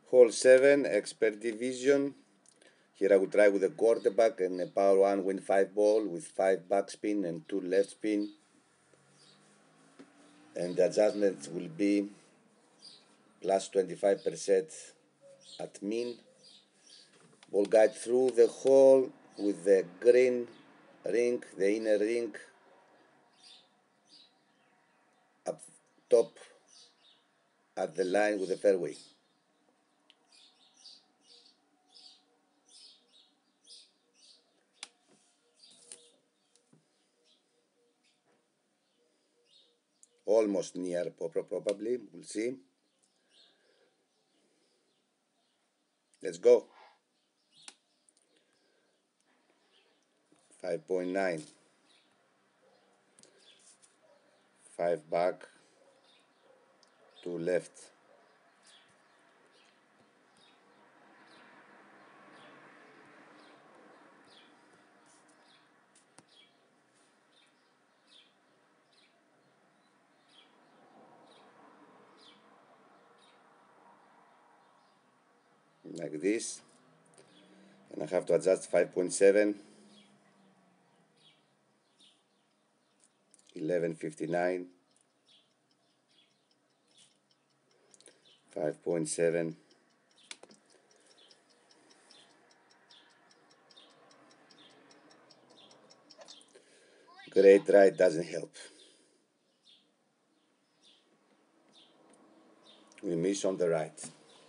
Hole 7, Expert Division. Here I will try with a quarterback and a power 1 win 5 ball with 5 backspin and 2 left spin. And the adjustments will be plus 25% at mean. Ball guide through the hole with the green ring, the inner ring up top at the line with the fairway. Almost near, probably, we'll see. Let's go. 5.9. 5 back, 2 left. Like this. And I have to adjust 5.7. 11.59. 5.7. Great right doesn't help. We miss on the right.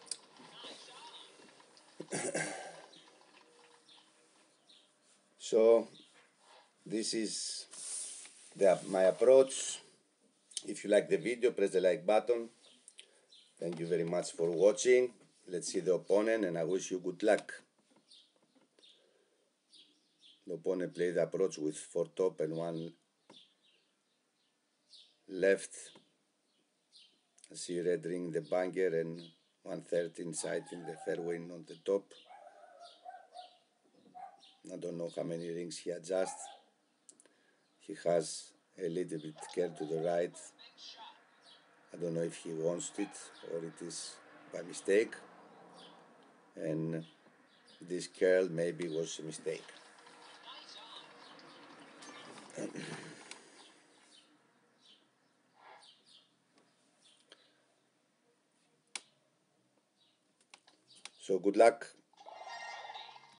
So this is my approach. If you like the video, press the like button. Thank you very much for watching. Let's see the opponent and I wish you good luck. The opponent played the approach with 4 top and 1 left. I see red ring in the bunker and 1/3 inside in the fairway on the top. I don't know how many rings he adjusts. He has a little bit curl to the right. I don't know if he wants it or it is by mistake. And this curl maybe was a mistake. So good luck.